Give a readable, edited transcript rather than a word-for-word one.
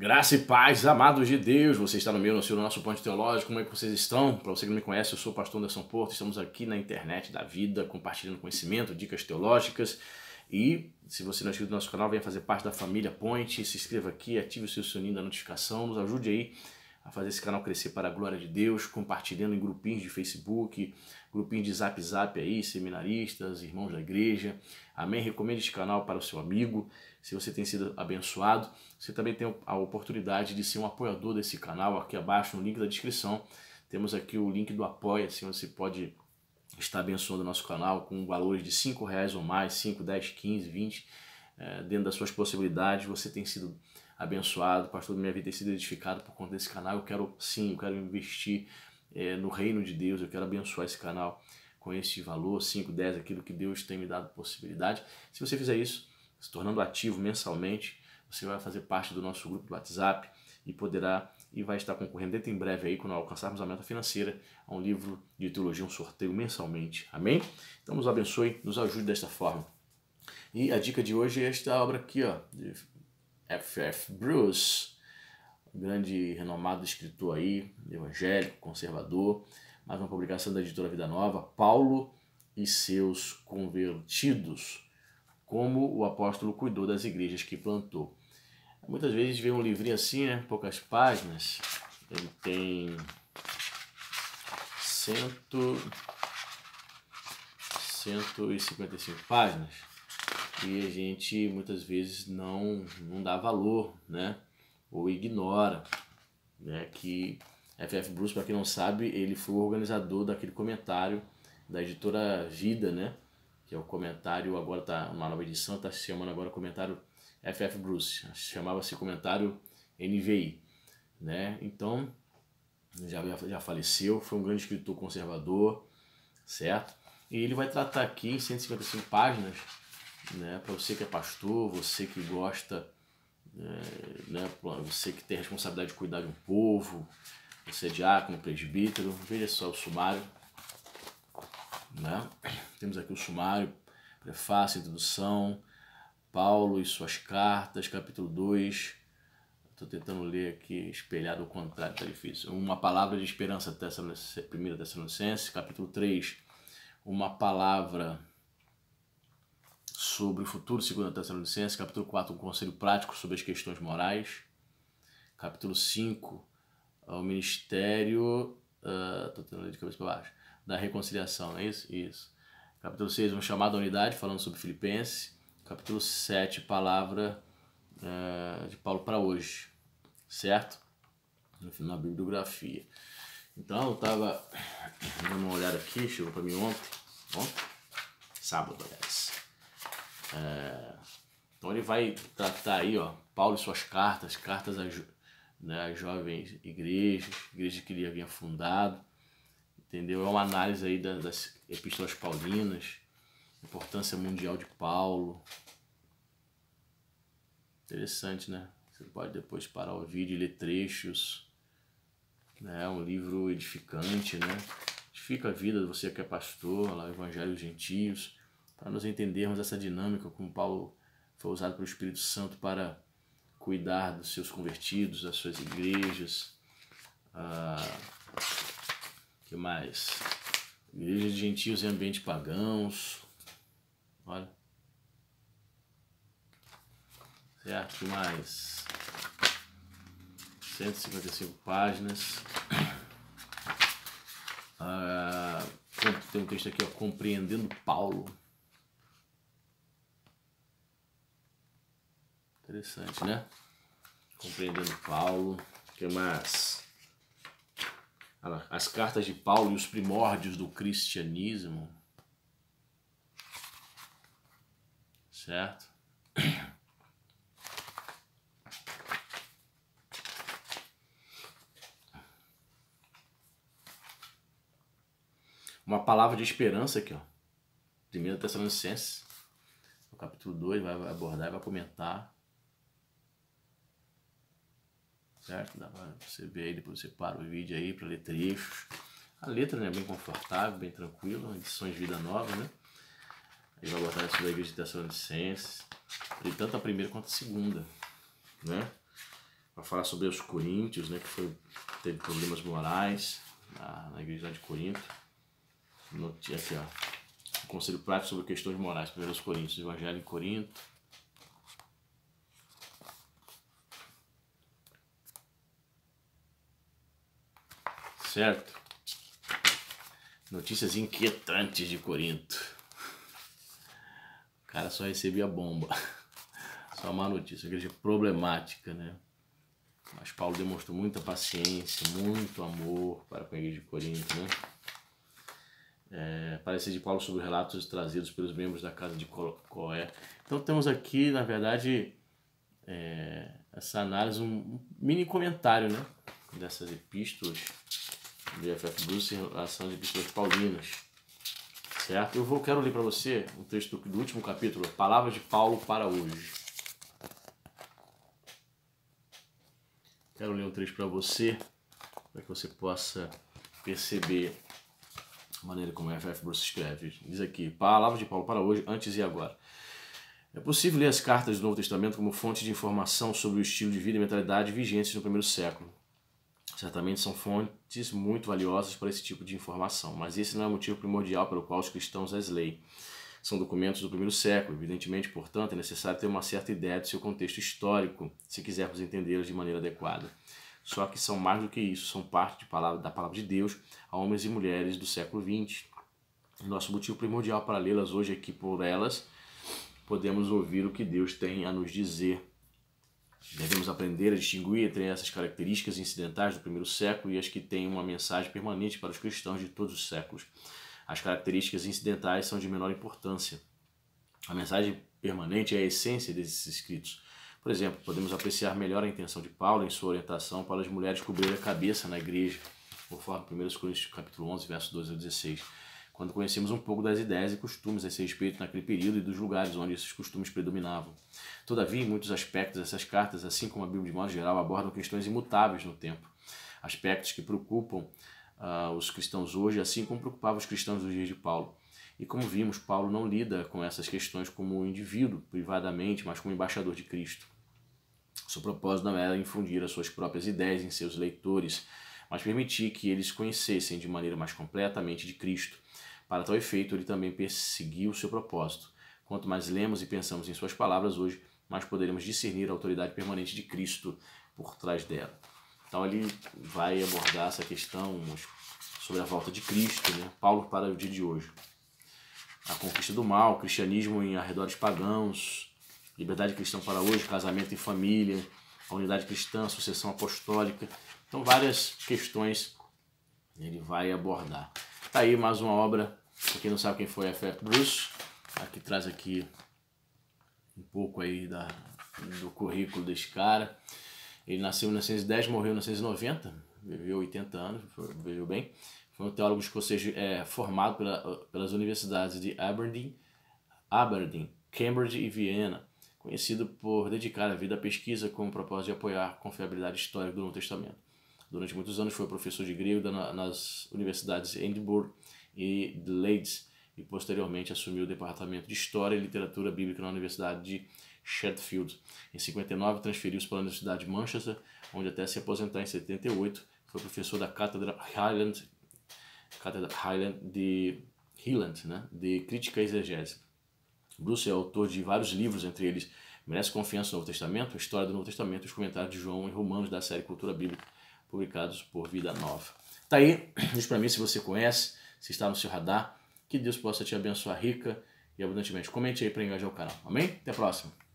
Graça e paz, amados de Deus, você está no meu, no seu, no nosso ponto teológico, como é que vocês estão? Para você que não me conhece, eu sou o pastor Anderson Porto, estamos aqui na internet da vida, compartilhando conhecimento, dicas teológicas, e se você não é inscrito no nosso canal, venha fazer parte da família Point, se inscreva aqui, ative o seu sininho da notificação, nos ajude aí a fazer esse canal crescer para a glória de Deus, compartilhando em grupinhos de Facebook, grupinhos de Zap aí, seminaristas, irmãos da igreja, amém? Recomende este canal para o seu amigo. Se você tem sido abençoado, você também tem a oportunidade de ser um apoiador desse canal. Aqui abaixo, no link da descrição, temos aqui o link do Apoia-se, onde você pode estar abençoando o nosso canal com valores de R$5 ou mais, 5, 10, 15, 20, dentro das suas possibilidades. Você tem sido abençoado, pastor da minha vida tem sido edificado por conta desse canal. Eu quero investir no reino de Deus, eu quero abençoar esse canal com esse valor, 5, 10, aquilo que Deus tem me dado possibilidade. Se você fizer isso, se tornando ativo mensalmente, você vai fazer parte do nosso grupo do WhatsApp e vai estar concorrendo dentro em breve aí, quando alcançarmos a meta financeira, a um livro de teologia, um sorteio mensalmente. Amém? Então nos abençoe, nos ajude desta forma. E a dica de hoje é esta obra aqui, ó, de F.F. Bruce, um grande renomado escritor aí, evangélico, conservador, mais uma publicação da editora Vida Nova, Paulo e seus convertidos, como o apóstolo cuidou das igrejas que plantou. Muitas vezes vê um livrinho assim, né, poucas páginas, ele tem 155 páginas, e a gente muitas vezes não dá valor, né, ou ignora, né, que F.F. Bruce, para quem não sabe, ele foi o organizador daquele comentário da editora Vida, né, que é o comentário, agora está uma nova edição, está se chamando agora comentário F.F. Bruce, chamava-se comentário NVI, né? Então, já faleceu, foi um grande escritor conservador, certo? E ele vai tratar aqui em 155 páginas, né, para você que é pastor, você que gosta, né, você que tem a responsabilidade de cuidar de um povo, você é diácono, presbítero, veja só o sumário, né? Temos aqui o sumário, prefácio, introdução, Paulo e suas cartas, capítulo 2. Estou tentando ler aqui, espelhado ao contrário, está difícil. Uma palavra de esperança, 1 Tessalonicenses, capítulo 3. Uma palavra sobre o futuro, 2 Tessalonicenses, capítulo 4, um conselho prático sobre as questões morais. Capítulo 5, o ministério, estou tentando ler de cabeça para baixo, da reconciliação, não é isso? Isso. Capítulo 6, um chamado à unidade, falando sobre Filipenses. Capítulo 7, palavra de Paulo para hoje, certo? Na bibliografia. Então eu estava dando uma olhada aqui, chegou para mim ontem, sábado, aliás. Então ele vai tratar aí, ó, Paulo e suas cartas às jovens igrejas que ele havia fundado, entendeu? É uma análise aí das epístolas paulinas, importância mundial de Paulo. Interessante, né? Você pode depois parar o vídeo e ler trechos. É um livro edificante, né? Edifica a vida de você que é pastor, lá, Evangelho dos Gentios, para nós entendermos essa dinâmica, como Paulo foi usado pelo Espírito Santo para cuidar dos seus convertidos, das suas igrejas. Que mais? Igrejas de gentios em ambientes pagãos. Olha. Certo, que mais? 155 páginas. Tem um texto aqui, ó, Compreendendo Paulo. Interessante, né? Compreendendo Paulo. O que mais? As cartas de Paulo e os primórdios do cristianismo. Certo? Uma palavra de esperança aqui, ó. 1 Tessalonicenses, no capítulo 2, vai abordar e vai comentar. Certo? Dá pra você ver aí, depois você para o vídeo aí para ler trechos. A letra, né, é bem confortável, bem tranquila, edições de Vida Nova, né? Ele vai botar isso da igreja de Tessalonicenses, e tanto a primeira quanto a segunda, né? Vai falar sobre os coríntios, né, que teve problemas morais na igreja de Corinto. Aqui, ó, o conselho prático sobre questões morais, 1 Coríntios, Evangelho em Corinto. Certo? Notícias inquietantes de Corinto. O cara só recebia bomba. Só má notícia. Igreja problemática, né? Mas Paulo demonstrou muita paciência, muito amor para com a igreja de Corinto, né? Parecer de Paulo sobre relatos trazidos pelos membros da casa de Coé. Então temos aqui, na verdade, essa análise, um mini comentário, né, dessas epístolas de F.F. Bruce em relação às epístolas paulinas, certo? Quero ler para você um texto do último capítulo, Palavras de Paulo para hoje. Quero ler um trecho para você, para que você possa perceber a maneira como F.F. Bruce escreve. Diz aqui, Palavras de Paulo para hoje, antes e agora. É possível ler as cartas do Novo Testamento como fonte de informação sobre o estilo de vida e mentalidade vigentes no primeiro século. Certamente são fontes muito valiosas para esse tipo de informação, mas esse não é o motivo primordial pelo qual os cristãos as leem. São documentos do primeiro século, evidentemente, portanto, é necessário ter uma certa ideia do seu contexto histórico, se quisermos entendê-los de maneira adequada. Só que são mais do que isso, são parte da palavra de Deus a homens e mulheres do século XX. Nosso motivo primordial para lê-las hoje é que, por elas, podemos ouvir o que Deus tem a nos dizer. Devemos aprender a distinguir entre essas características incidentais do primeiro século e as que têm uma mensagem permanente para os cristãos de todos os séculos. As características incidentais são de menor importância. A mensagem permanente é a essência desses escritos. Por exemplo, podemos apreciar melhor a intenção de Paulo em sua orientação para as mulheres cobrirem a cabeça na igreja, conforme 1 Coríntios capítulo 11, versos 12 a 16, quando conhecemos um pouco das ideias e costumes a esse respeito naquele período e dos lugares onde esses costumes predominavam. Todavia, em muitos aspectos, essas cartas, assim como a Bíblia de modo geral, abordam questões imutáveis no tempo, aspectos que preocupam os cristãos hoje, assim como preocupavam os cristãos dos dias de Paulo. E como vimos, Paulo não lida com essas questões como um indivíduo, privadamente, mas como embaixador de Cristo. Seu propósito não era infundir as suas próprias ideias em seus leitores, mas permitir que eles conhecessem de maneira mais completamente de Cristo. Para tal efeito, ele também perseguiu o seu propósito. Quanto mais lemos e pensamos em suas palavras hoje, mais poderemos discernir a autoridade permanente de Cristo por trás dela. Então ele vai abordar essa questão sobre a volta de Cristo, né? Paulo para o dia de hoje. A conquista do mal, cristianismo em arredores pagãos, liberdade cristã para hoje, casamento e família, a unidade cristã, a sucessão apostólica. Então várias questões ele vai abordar. Tá aí mais uma obra, para quem não sabe quem foi F.F. Bruce, aqui traz aqui um pouco aí do currículo desse cara. Ele nasceu em 1910, morreu em 1990, viveu 80 anos, viveu bem. Foi um teólogo escocês formado pelas universidades de Aberdeen, Cambridge e Viena, conhecido por dedicar a vida à pesquisa com o propósito de apoiar a confiabilidade histórica do Novo Testamento. Durante muitos anos foi professor de grego nas universidades de Edimburgo e de Leeds e posteriormente assumiu o departamento de História e Literatura Bíblica na Universidade de Sheffield. Em 59 transferiu-se para a Universidade de Manchester, onde até se aposentar em 78 foi professor da Cátedra Highland de Crítica Exegésica. Bruce é autor de vários livros, entre eles Merece Confiança no Novo Testamento, História do Novo Testamento e os Comentários de João e Romanos da série Cultura Bíblica, publicados por Vida Nova. Tá aí, diz para mim se você conhece, se está no seu radar, que Deus possa te abençoar rica e abundantemente. Comente aí para engajar o canal. Amém? Até a próxima.